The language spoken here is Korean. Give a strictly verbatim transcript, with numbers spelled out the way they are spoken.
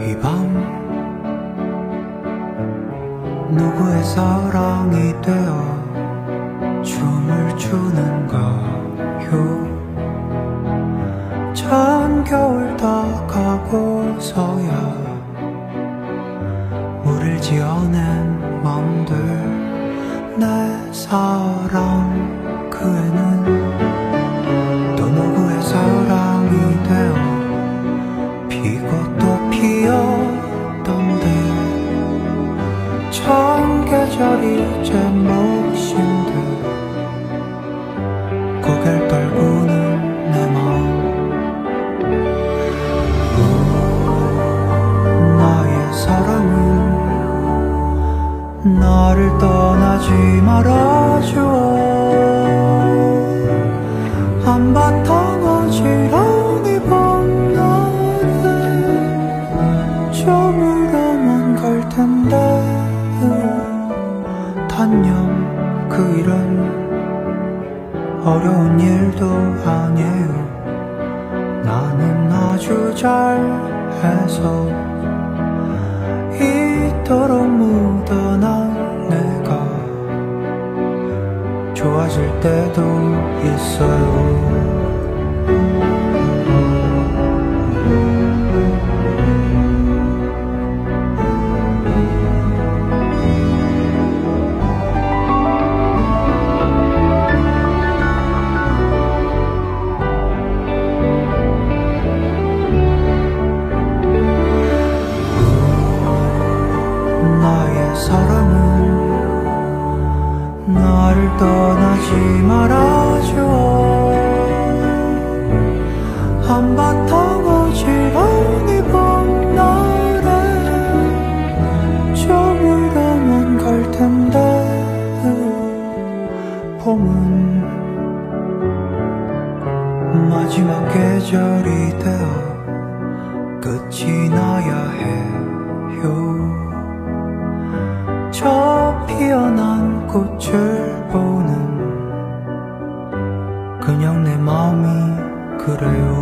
이 밤 누구의 사랑이 되어 춤을 추는가요. 찬 겨울 다가고서야 물을 지어낸 맘들 내 사랑 그 애는 또 누구의 사랑이 되어 피고 또 피었던데 찬 계절이 제 몫인데 고개를 떨구는 내 마음 나의 사랑은 나를 떠나지 말아줘. 한바탕 어지러운 봄날에 저물어만 갈 텐데 단연 그 일은 어려운 일도 아니에요. 나는 아주 잘해서 이토록 묻어난 내가 좋아질 때도 있어요. 나의 사랑은 나를 떠나지 말아줘. 한바탕 어지러운 이 봄날에 저물어만 갈 텐데 봄은 마지막 계절이 되어 끝이 나야 해요. 저 피어난 꽃을 보는 그냥 내 마음이 그래요.